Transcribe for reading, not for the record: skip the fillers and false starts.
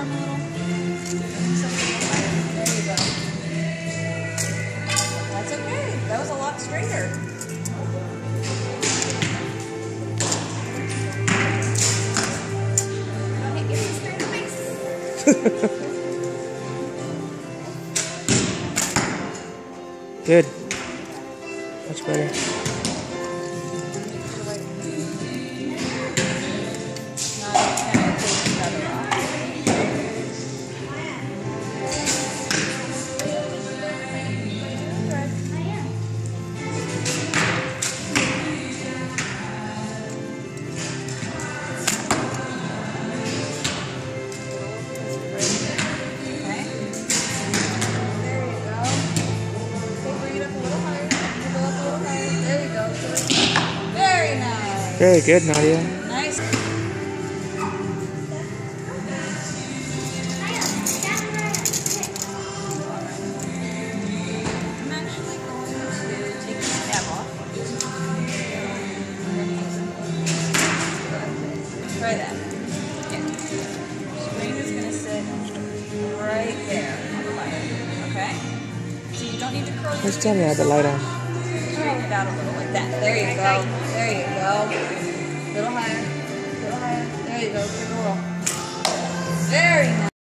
arm a little. There you go. That's okay. That was a lot straighter. Want to give me a straighter face? Good. Much better. Very good, Nadia. Nice. I'm actually going to take the tab off. Try that. Yeah. Screen is going to sit right there on the light. Okay? So you don't need to curl your Just tell me I have the light on. curl it out a little like that. There you go. There you go. Little higher. Little higher. There you go. Take a roll. Very nice.